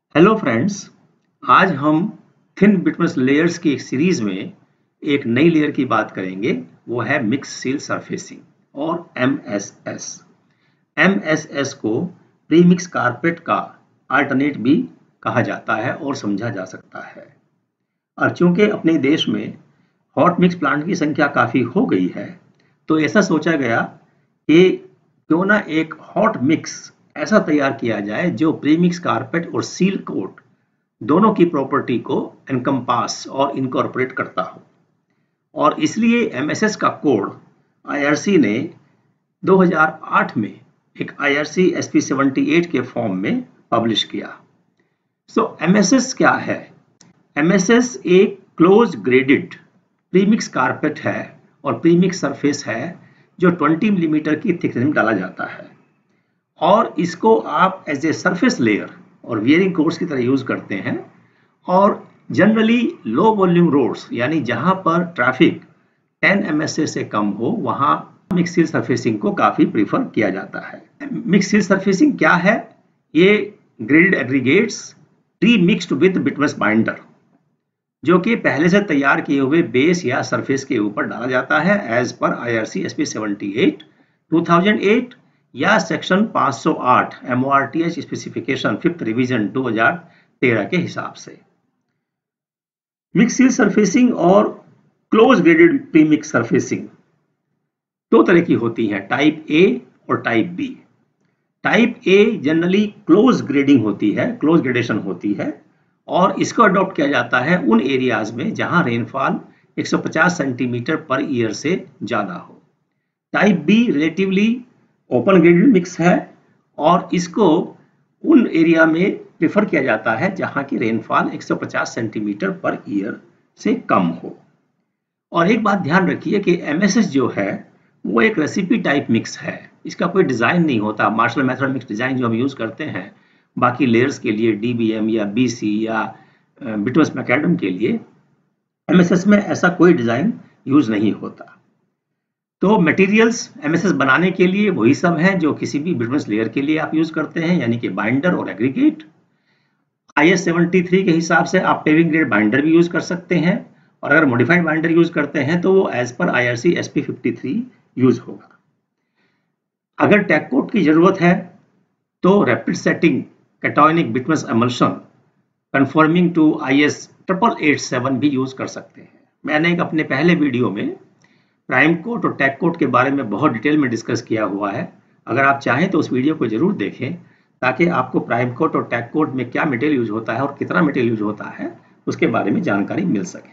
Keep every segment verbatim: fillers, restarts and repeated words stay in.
Hello friends, आज हम thin बिटमस layers की एक सीरीज में एक नई लेयर की बात करेंगे। वो है मिक्स सील सरफेसिंग और M S S. M S S को प्रीमिक्स कारपेट का अल्टरनेट भी कहा जाता है और समझा जा सकता है। और चूंकि अपने देश में हॉट मिक्स प्लांट की संख्या काफ़ी हो गई है, तो ऐसा सोचा गया कि क्यों ना एक हॉट मिक्स ऐसा तैयार किया जाए जो प्रीमिक्स कारपेट और सील कोट दोनों की प्रॉपर्टी को एनकम्पास और इनकॉर्पोरेट करता हो। और इसलिए एम एस एस का कोड आई आर सी ने दो हज़ार आठ में एक I R C S P अठहत्तर के फॉर्म में पब्लिश किया। सो एम एस एस क्या है? एम एस एस एक क्लोज ग्रेडेड प्रीमिक्स कारपेट है और प्रीमिक्स सरफेस है जो बीस मिलीमीटर की थिकनेस में डाला जाता है, और इसको आप एज ए सरफेस लेयर और वियरिंग कोर्स की तरह यूज करते हैं। और जनरली लो वॉल्यूम रोड्स, यानी जहां पर traffic ten M S A से कम हो, वहां मिक्स सील सरफेसिंग को काफी प्रीफर किया जाता है। मिक्स सील सरफेसिंग क्या है? ये graded aggregates pre mixed with bitumen binder, जो कि पहले से तैयार किए हुए बेस या सरफेस के ऊपर डाला जाता है as per I R C S P अठहत्तर दो हज़ार आठ या सेक्शन पाँच सौ आठ M O R T H specification fifth revision दो हज़ार तेरह के हिसाब से। मिक्स सील सरफेसिंग और क्लोज ग्रेडेड प्रीमिक्स सरफेसिंग दो तरह की होती है, टाइप ए और type B. Type A generally close grading होती है, क्लोज ग्रेडेशन होती है, और इसको अडॉप्ट किया जाता है उन एरियाज में जहां रेनफॉल एक सौ पचास सेंटीमीटर पर ईयर से ज्यादा हो। Type B relatively open graded mix है, और इसको उन एरिया में प्रेफर किया जाता है जहां की रेनफॉल एक सौ पचास सेंटीमीटर पर ईयर से कम हो। और एक बात ध्यान रखिए कि एम एस एस जो है वो एक रेसिपी टाइप मिक्स है, इसका कोई डिजाइन नहीं होता। मार्शल मेथड मिक्स डिजाइन जो हम यूज करते हैं बाकी लेयर्स के लिए, डी बी एम या बी सी या बिटमस मैकेडम के लिए, एम एस एस में ऐसा कोई डिजाइन यूज नहीं होता। तो मटेरियल्स एम एस एस बनाने के लिए वही सब हैं जो किसी भी बिटमस लेयर के लिए आप यूज करते हैं, यानी कि बाइंडर और एग्रीगेट। आई एस तिहत्तर के हिसाब से आप पेविंग ग्रेड बाइंडर भी यूज कर सकते हैं, और अगर मॉडिफाइड बाइंडर यूज करते हैं तो वो as per I R C S P तिरेपन यूज होगा। अगर टैग कोट की जरूरत है तो rapid setting cationic bitumen emulsion conforming to I S triple eight seven भी यूज कर सकते हैं। मैंने एक अपने पहले वीडियो में प्राइम कोट और टैग कोट के बारे में बहुत डिटेल में डिस्कस किया हुआ है। अगर आप चाहें तो उस वीडियो को जरूर देखें, ताकि आपको प्राइम कोट और टैग कोट में क्या मटेरियल यूज होता है और कितना मटेरियल यूज होता है उसके बारे में जानकारी मिल सके।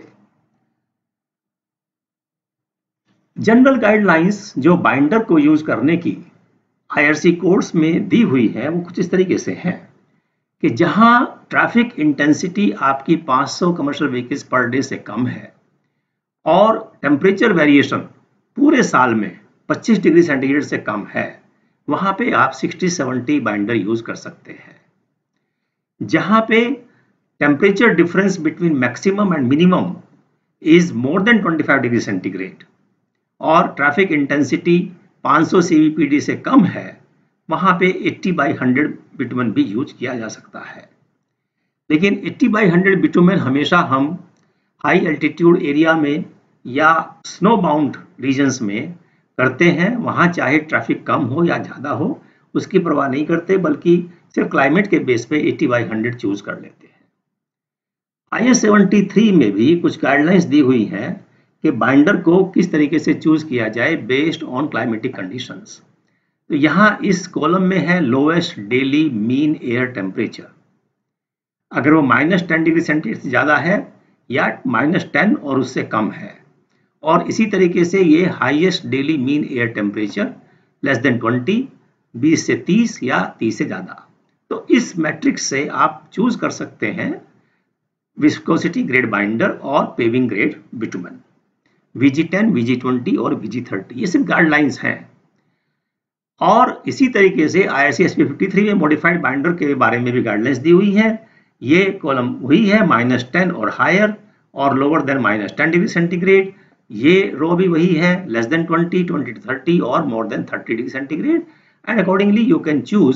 जनरल गाइडलाइंस जो बाइंडर को यूज करने की आई आर सी कोड्स में दी हुई है वो कुछ इस तरीके से है कि जहां ट्रैफिक इंटेंसिटी आपकी पाँच सौ कमर्शियल व्हीकल्स पर डे से कम है और टेम्परेचर वेरिएशन पूरे साल में पच्चीस डिग्री सेंटीग्रेड से कम है, वहां पे आप साठ सत्तर बाइंडर यूज कर सकते हैं। जहां पे temperature difference between maximum and minimum is more than पच्चीस डिग्री सेंटीग्रेड और ट्रैफिक इंटेंसिटी पाँच सौ सी वी पी डी से कम है, वहां पे अस्सी बाई हंड्रेड बिटुमेन भी यूज किया जा सकता है। लेकिन अस्सी बाई हंड्रेड बिटुमेन हमेशा हम हाई एल्टीट्यूड एरिया में या स्नो बाउंड रीजन्स में करते हैं, वहां चाहे ट्रैफिक कम हो या ज्यादा हो उसकी परवाह नहीं करते, बल्कि सिर्फ क्लाइमेट के बेस पे अस्सी बाई हंड्रेड चूज कर लेते हैं। आई एस तिहत्तर में भी कुछ गाइडलाइंस दी हुई हैं कि बाइंडर को किस तरीके से चूज किया जाए बेस्ड ऑन क्लाइमेटिक कंडीशंस। तो यहाँ इस कॉलम में है lowest daily mean air temperature. अगर वो माइनस टेन डिग्री सेंटीग्रेड से ज्यादा है या माइनस टेन और उससे कम है, और इसी तरीके से ये highest daily mean air temperature less than बीस, बीस से तीस या तीस से ज्यादा। तो इस मैट्रिक्स से आप चूज कर सकते हैं विस्कोसिटी ग्रेड बाइंडर और paving grade bitumen, V G ten, V G twenty और वी जी थर्टी। ये सिर्फ गाइडलाइंस हैं। और इसी तरीके से I R C S P तिरेपन में मॉडिफाइड बाइंडर के बारे में भी गाइडलाइंस दी हुई है। ये कॉलम वही है, माइनस टेन और हायर और lower than minus ten degree centigrade. ये रो भी वही है, less than twenty, twenty to thirty और more than thirty degree centigrade. And accordingly you can choose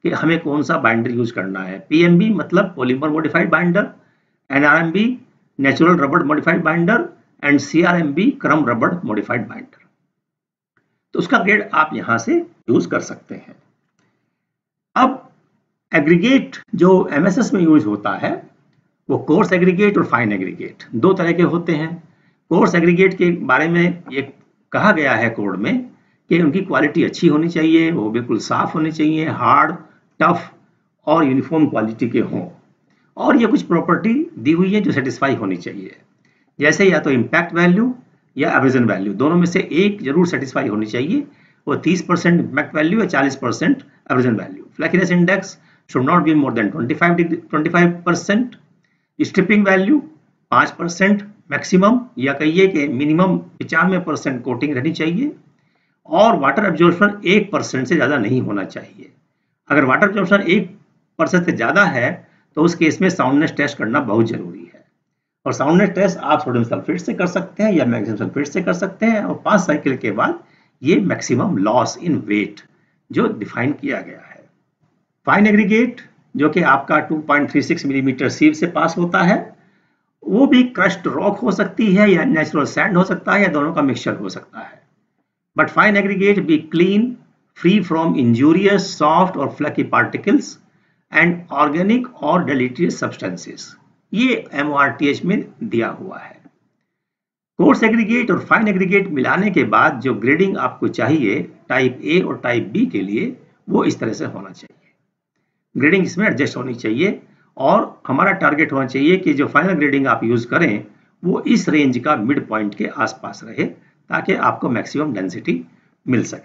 कि हमें कौन सा बाइंडर यूज करना है। पीएमबी मतलब polymer modified binder, NRMB natural rubber modified binder and CRMB crumb rubber modified binder. तो उसका ग्रेड आप यहां से यूज कर सकते हैं। अब एग्रीगेट जो एमएसएस में यूज होता है वो कोर्स एग्रीगेट और फाइन एग्रीगेट दो तरह के होते हैं। कोर्स एग्रीगेट के बारे में ये कहा गया है कोड में कि उनकी क्वालिटी अच्छी होनी चाहिए, वो बिल्कुल साफ होनी चाहिए, हार्ड, टफ और यूनिफॉर्म क्वालिटी के हों, और ये कुछ प्रॉपर्टी दी हुई है जो सेटिस्फाई होनी चाहिए, जैसे या तो इम्पैक्ट वैल्यू या एब्रेजन वैल्यू, दोनों में से एक जरूर सेटिस्फाई होनी चाहिए। वो तीस परसेंट इम्पैक्ट वैल्यू या चालीस percent abrasion value. Flakiness index should not be more than पच्चीस परसेंट। स्ट्रिपिंग वैल्यू पाँच परसेंट मैक्सिमम, या कहिए कि मिनिमम पचानवे परसेंट कोटिंग रहनी चाहिए। और वाटर एब्जॉर्प्शन एक परसेंट से ज़्यादा नहीं होना चाहिए। अगर वाटर एब्जॉर्प्शन एक परसेंट से ज़्यादा है तो उस केस में साउंडनेस टेस्ट करना बहुत जरूरी है। और साउंडनेस टेस्ट आप सोडियम सल्फेट से कर सकते हैं या मैग्नीशियम सल्फेट से कर सकते हैं, और पांच साइकिल के बाद ये मैक्सिमम लॉस इन वेट जो डिफाइन किया गया है। फाइन एग्रीगेट जो कि आपका दो पॉइंट तीन छह मिलीमीटर सीव से पास होता है, वो भी क्रश्ड रॉक हो सकती है या नेचुरल सैंड हो सकता है या दोनों का मिक्सचर हो सकता है। But fine aggregate be clean, free from injurious soft और फ्लकी पार्टिकल्स एंड ऑर्गेनिक और डेलिटरियस सब्सटेंसेस, ये एमओआरटीएच में दिया हुआ है। कोर्स एग्रीगेट और फाइन एग्रीगेट मिलाने के बाद जो ग्रेडिंग आपको चाहिए टाइप ए और टाइप बी के लिए, वो इस तरह से होना चाहिए। ग्रेडिंग इसमें एडजस्ट होनी चाहिए और हमारा टारगेट होना चाहिए कि जो फाइनल ग्रेडिंग आप यूज करें वो इस रेंज का मिड पॉइंट के आसपास रहे, ताकि आपको मैक्सिमम डेंसिटी मिल सके।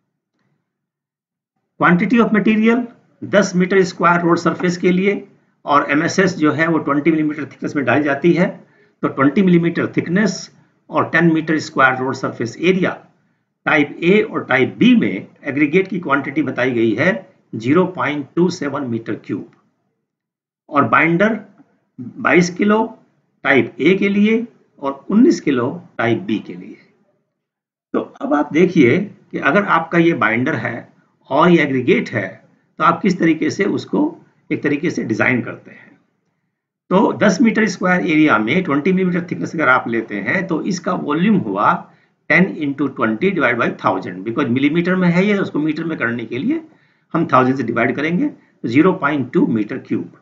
क्वांटिटी ऑफ मटेरियल दस मीटर स्क्वायर रोड सरफेस के लिए, और एमएसएस जो है वो बीस मिलीमीटर थिकनेस में डाली जाती है, तो बीस मिलीमीटर थिकनेस और दस metre square road surface area. Type A और टाइप बी में एग्रीगेट की क्वांटिटी बताई गई है zero point two seven metre cube, और बाइंडर बाईस किलो टाइप ए के लिए और उन्नीस किलो टाइप बी के लिए। तो अब आप देखिए कि अगर आपका ये बाइंडर है और ये एग्रीगेट है तो आप किस तरीके से उसको एक तरीके से डिजाइन करते हैं। तो दस मीटर स्क्वायर एरिया में बीस मिलीमीटर थिकनेस अगर आप लेते हैं तो इसका वॉल्यूम हुआ ten into twenty divide by thousand, because millimetre में है ये, उसको मीटर में करने के लिए हम थाउजेंड से डिवाइड करेंगे, zero point two metre cube.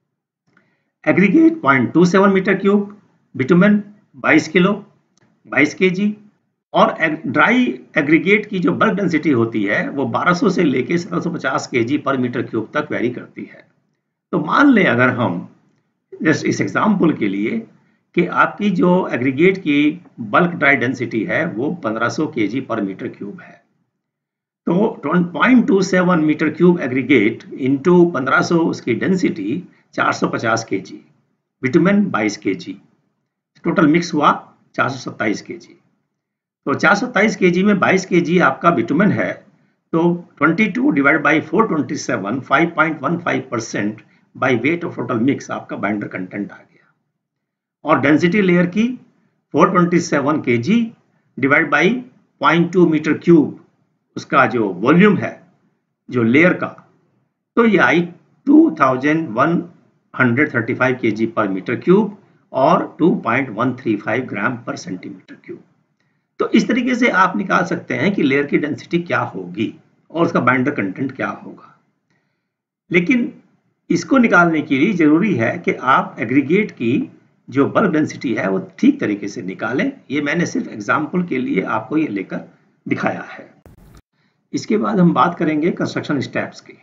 Aggregate zero point two seven metre cube, bitumen बाईस किलो बाईस केजी, और ड्राई एग्रीगेट की जो बल्क डेंसिटी होती है वो बारह सौ से लेके सत्रह सौ पचास केजी पर मीटर क्यूब तक वेरी करती है। तो मान लें अगर हम जस्ट इस एग्जांपल के लिए कि आपकी जो एग्रीगेट की बल्क ड्राई डेंसिटी है वो पंद्रह सौ केजी पर मीटर क्यूब है, तो zero point two seven metre cube aggregate into पंद्रह सौ उसकी डेंसिटी चार सौ पचास केजी, बिटुमेन बाईस केजी, टोटल मिक्स हुआ चार सौ सत्ताईस केजी। तो चार सौ सत्ताईस केजी में बाईस केजी आपका बिटुमेन है, तो बाईस divide by four twenty seven, five point one five percent by weight of total mix आपका बाइंडर कंटेंट आ गया। और डेंसिटी लेयर की four twenty seven KG divide by zero point two metre cube, उसका जो वॉल्यूम है जो layer का, तो ये आई two thousand one hundred thirty five KG per metre cube और two point one three five gram per centimetre cube. तो इस तरीके से आप निकाल सकते हैं कि लेयर की डेंसिटी क्या होगी और उसका बाइंडर कंटेंट क्या होगा। लेकिन इसको निकालने के लिए जरूरी है कि आप एग्रीगेट की जो बल्क डेंसिटी है वो ठीक तरीके से निकालें। ये मैंने सिर्फ एग्जाम्पल के लिए आपको ये लेकर दिखाया है। इसके बाद हम बात करेंगे कंस्ट्रक्शन स्टेप्स की।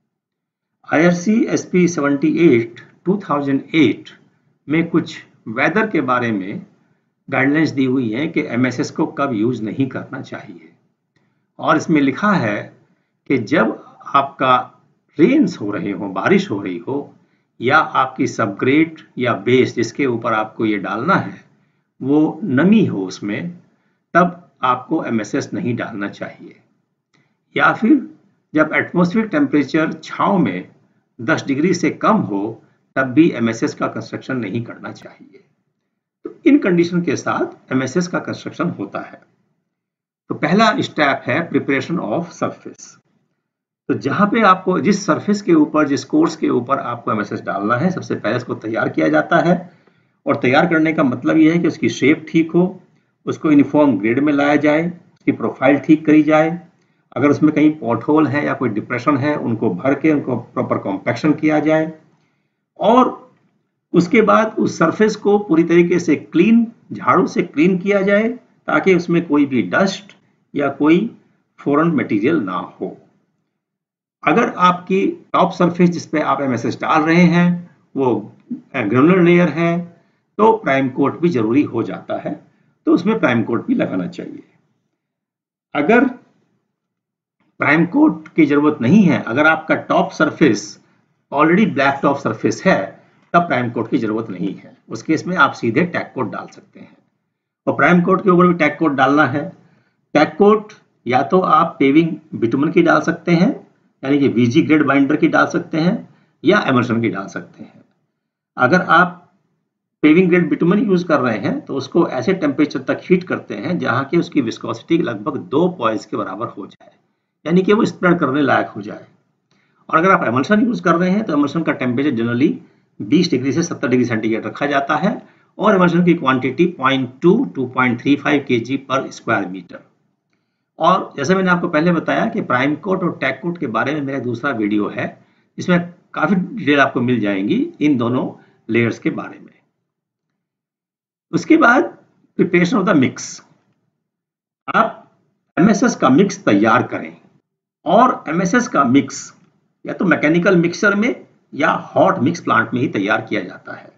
I R C S P seventy eight two thousand eight में कुछ वेदर के बारे में गाइडलाइंस दी हुई है कि एमएसएस को कब यूज नहीं करना चाहिए, और इसमें लिखा है कि जब आपका रेन्स हो रहे हो, बारिश हो रही हो, या आपकी सबग्रेड या बेस जिसके ऊपर आपको ये डालना है वो नमी हो उसमें, तब आपको एमएसएस नहीं डालना चाहिए। या फिर जब एटमॉस्फेरिक टेम्परेचर छांव में दस डिग्री से कम हो तब भी एमएसएस का कंस्ट्रक्शन नहीं करना चाहिए। तो इन कंडीशन के साथ एमएसएस का कंस्ट्रक्शन होता है। तो पहला स्टेप है प्रिपरेशन ऑफ सरफेस। तो जहां पे आपको जिस सरफेस के ऊपर, जिस कोर्स के ऊपर आपको एमएसएस डालना है, सबसे पहले इसको तैयार किया जाता है। और तैयार करने का मतलब यह है कि उसकी शेप ठीक हो, उसको यूनिफॉर्म ग्रेड में लाया जाए, उसकी प्रोफाइल ठीक करी जाए। अगर उसमें कहीं पॉट होल है या कोई डिप्रेशन है, उनको भर के उनको प्रॉपर कॉम्पैक्शन किया जाए। और उसके बाद उस सरफेस को पूरी तरीके से क्लीन, झाड़ू से क्लीन किया जाए, ताकि उसमें कोई भी डस्ट या कोई फॉरेन मटेरियल ना हो। अगर आपकी टॉप सरफेस जिस पे आप एमएसएस डाल रहे हैं वो ग्रेनुलर लेयर है, तो प्राइम कोट भी जरूरी हो जाता है, तो उसमें प्राइम कोट भी लगाना चाहिए। अगर प्राइम कोट की जरूरत नहीं है, अगर आपका top surface already black top surface है, तब प्राइम कोट की जरूरत नहीं है। उस केस में आप सीधे टैग कोट डाल सकते हैं। और प्राइम कोट के ऊपर भी टैग कोट डालना है। टैग कोट या तो आप पेविंग बिटुमन की डाल सकते हैं, यानी कि वीजी ग्रेड बाइंडर की डाल सकते हैं, या एमल्सन की डाल सकते हैं। अगर आप पेविंग ग्रेड बिटुमन यूज कर रहे हैं तो उसको ऐसे टेम्परेचर तक हीट करते हैं जहां की उसकी विस्कोसिटी लगभग दो पॉइंट्स के बराबर हो जाए, यानी कि वो स्प्रेड करने लायक हो जाए। और अगर आप एमल्सन यूज कर रहे हैं तो एमल्सन का टेम्परेचर जनरली बीस डिग्री से सत्तर डिग्री सेंटीग्रेड रखा जाता है, और एमल्सन की quantity zero point two two point three five KG per square metre. और जैसे मैंने आपको पहले बताया कि प्राइम कोट और टैग कोट के बारे में मेरा दूसरा वीडियो है, जिसमें काफी डिटेल आपको मिल जाएंगी इन दोनों लेयर्स के बारे में। उसके बाद प्रिपरेशन ऑफ द मिक्स। आप एमएसएस का मिक्स तैयार करें, और एमएसएस का मिक्स या तो मैकेनिकल मिक्सर में या हॉट मिक्स प्लांट में ही तैयार किया जाता है।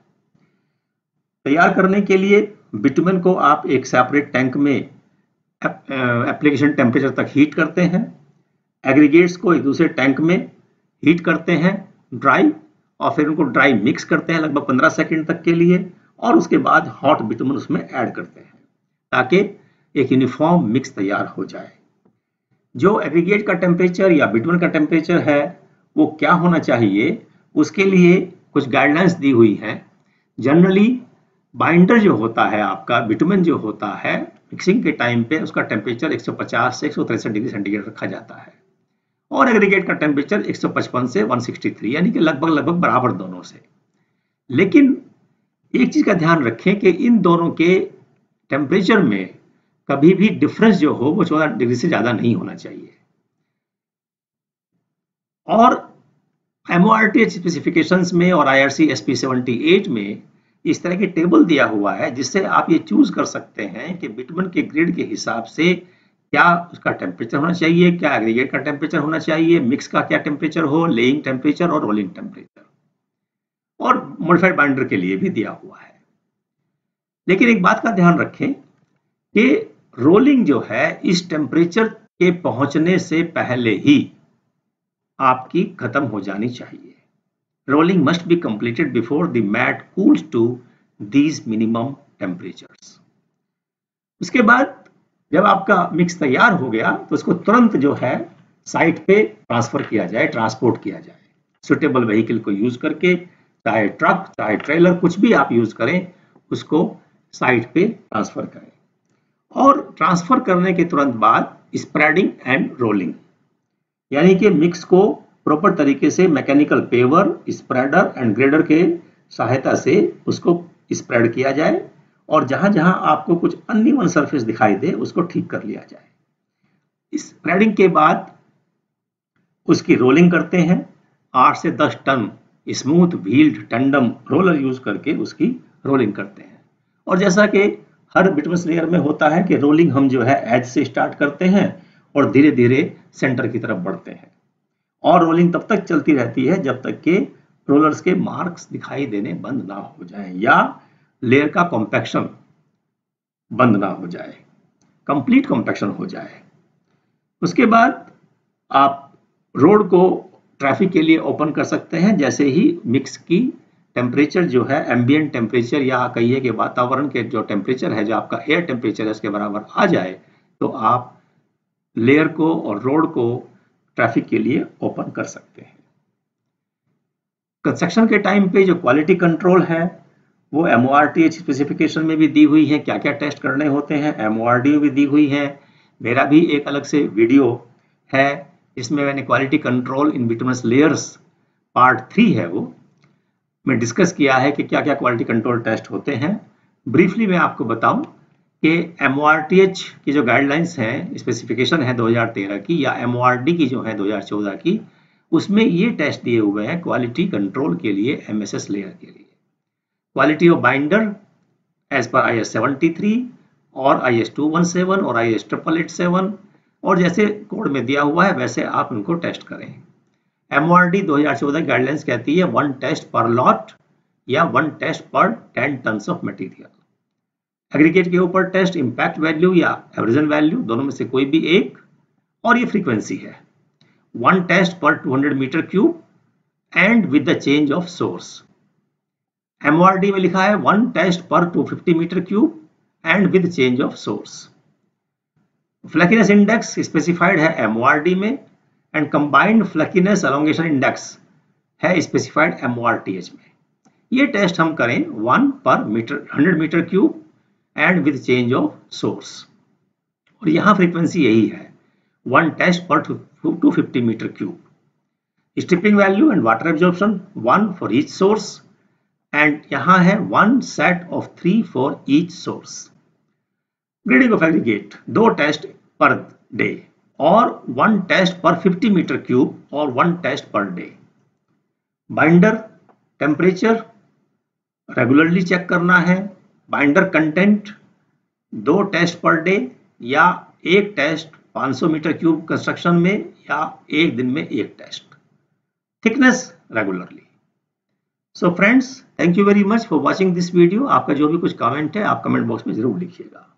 तैयार करने के लिए बिटुमेन को आप एक सेपरेट टैंक में एप्लीकेशन टेम्परेचर तक हीट करते हैं। एग्रीगेट्स को एक दूसरे टैंक में हीट करते हैं ड्राई, और फिर उनको ड्राई मिक्स करते हैं लगभग पंद्रह सेकंड तक के लिए, और उसके बाद हॉट बिटुमेन उसमें ऐड करते हैं ताकि एक यूनिफॉर्म मिक्स तैयार हो जाए। जो एग्रीगेट का टेम्परेचर या बिटुमेन का टेम्परेचर है वो क्या होना चाहिए, उसके लिए कुछ गाइडलाइंस दी हुई हैं। जनरली बाइंडर जो होता है आपका, बिटुमेन जो होता है, मिक्सिंग के टाइम पे उसका टेम्परेचर एक सौ पचास से एक सौ तिरसठ डिग्री सेंटीग्रेड रखा जाता है, और एग्रीगेट का टेम्परेचर एक सौ पचपन से एक सौ तिरसठ, यानी कि लगभग लगभग बराबर दोनों से। लेकिन एक चीज का ध्यान रखें कि इन दोनों के टेम्परेचर में कभी भी डिफरेंस जो हो वो चौदह डिग्री से ज्यादा नहीं होना चाहिए। और एमओआरटीएच स्पेसिफिकेशंस में और आईआरसी एसपी अठहत्तर में इस तरह की टेबल दिया हुआ है, जिससे आप ये चूज कर सकते हैं कि बिटुमेन के ग्रेड के हिसाब से क्या उसका टेम्परेचर होना चाहिए, क्या एग्रीगेट का टेम्परेचर होना चाहिए, मिक्स का क्या टेम्परेचर हो, लेइंग टेम्परेचर और रोलिंग टेम्परेचर, और मॉडिफाइड बाइंडर के लिए भी दिया हुआ है। लेकिन एक बात का ध्यान रखें कि रोलिंग जो है इस टेम्परेचर के पहुंचने से पहले ही आपकी खत्म हो जानी चाहिए। Rolling must be completed before the mat cools to these minimum temperatures. उसके बाद जब आपका मिक्स तैयार हो गया तो उसको तुरंत जो है साइट पे ट्रांसफर किया जाए, ट्रांसपोर्ट किया जाए सुटेबल व्हीकल को यूज करके, चाहे ट्रक चाहे ट्रेलर कुछ भी आप यूज करें, उसको साइट पे ट्रांसफर करें। और ट्रांसफर करने के तुरंत बाद स्प्रेडिंग एंड रोलिंग, यानी कि मिक्स को प्रॉपर तरीके से mechanical paver, spreader and grader के सहायता से उसको स्प्रेड किया जाए, और जहां जहां आपको कुछ अनइवन सरफेस दिखाई दे उसको ठीक कर लिया जाए। स्प्रेडिंग के बाद उसकी रोलिंग करते हैं। आठ से दस ton smooth wheeled tandem roller use करके उसकी रोलिंग करते हैं। और जैसा कि हर बिटमस लेयर में होता है कि रोलिंग हम जो है एज से स्टार्ट करते हैं और धीरे धीरे सेंटर की तरफ बढ़ते हैं, और रोलिंग तब तक चलती रहती है जब तक कि रोलर्स के मार्क्स दिखाई देने बंद ना हो जाए या लेयर का कॉम्पैक्शन बंद ना हो जाए, कंप्लीट कॉम्पैक्शन हो जाए। उसके बाद आप रोड को ट्रैफिक के लिए ओपन कर सकते हैं। जैसे ही मिक्स की टेम्परेचर जो है एम्बिएंट टेम्परेचर या कहिए कि वातावरण के जो टेम्परेचर है, जो आपका एयर टेम्परेचर है, उसके बराबर आ जाए तो आप लेयर को और रोड को ट्रैफिक के लिए ओपन कर सकते हैं। कंस्ट्रक्शन के टाइम पे जो क्वालिटी कंट्रोल है वो एमओआरटीएच स्पेसिफिकेशन में भी दी हुई है, क्या क्या टेस्ट करने होते हैं, एमओआरडीओ भी दी हुई है। मेरा भी एक अलग से वीडियो है इसमें मैंने quality control in bituminous layers part three है वो मैं डिस्कस किया है कि क्या क्या क्वालिटी कंट्रोल टेस्ट होते हैं। ब्रीफली मैं आपको बताऊं कि M O R T H की जो गाइडलाइंस हैं, स्पेसिफिकेशन है दो हज़ार तेरह की, या एम ओ आर डी की जो है दो हज़ार चौदह की, उसमें ये टेस्ट दिए हुए हैं क्वालिटी कंट्रोल के लिए एम एस एस लेयर के लिए। Quality of binder as per I S seventy three और I S two one seven और I S triple eight seven, और जैसे कोड में दिया हुआ है वैसे आप उनको टेस्ट करें। एम ओ आर डी दो हज़ार चौदह गाइडलाइंस कहती है वन टेस्ट पर लॉट या one test per ten tons of material. Aggregate के ऊपर टेस्ट इंपैक्ट वैल्यू या एवरेजन वैल्यू, दोनों में से कोई भी एक, और ये फ्रीक्वेंसी है one test per two hundred metre cube and with the change of source. M O R D में लिखा है one test per two fifty metre cube and with change of source. Flakiness index specified है M O R D में and combined flakiness elongation index है specified M O R T H में। ये test हम करें one per metre hundred metre cube and with change of source, और यहाँ frequency यही है one test per two fifty metre cube. Stripping value and water absorption one for each source, and यहाँ है one set of three for each source. Grading of aggregate दो test per day और one test per fifty metre cube और one test per day. Binder temperature regularly check करना है। Binder content दो test per day या एक test पाँच सौ मीटर क्यूब कंस्ट्रक्शन में या एक दिन में एक test. Thickness regularly. So friends, thank you very much for watching this video. आपका जो भी कुछ कमेंट है आप कमेंट बॉक्स में जरूर लिखिएगा।